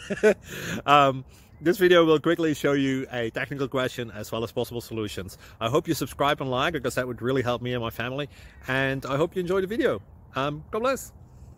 um, this video will quickly show you a technical question as well as possible solutions. I hope you subscribe and like, because that would really help me and my family. And I hope you enjoy the video. God bless.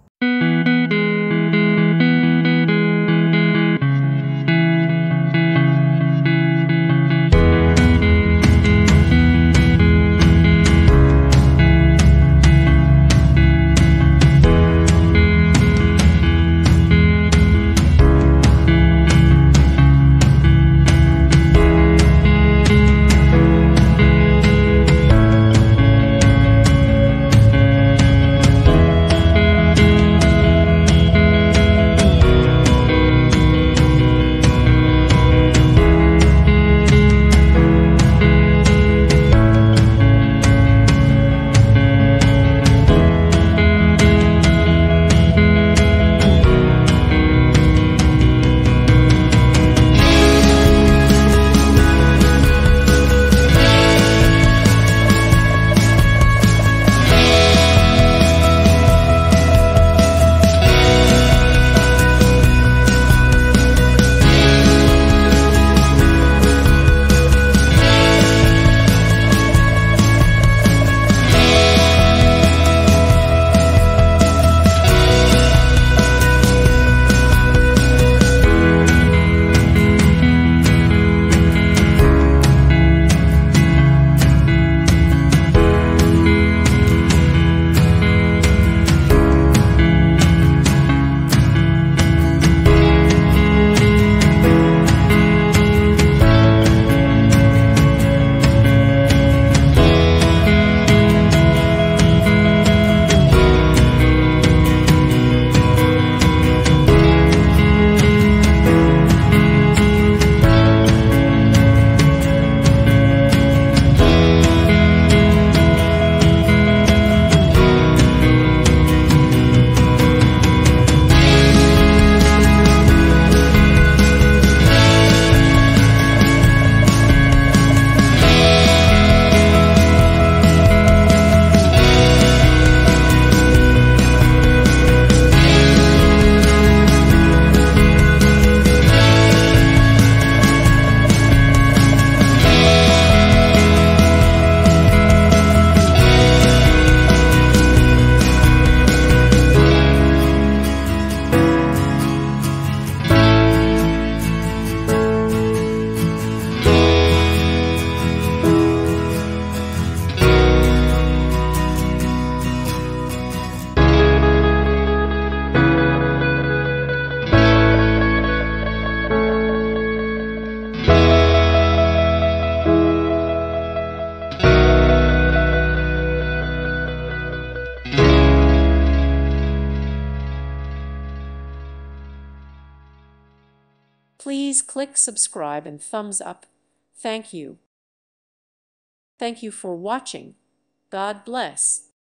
Please click subscribe and thumbs up. Thank you. Thank you for watching. God bless.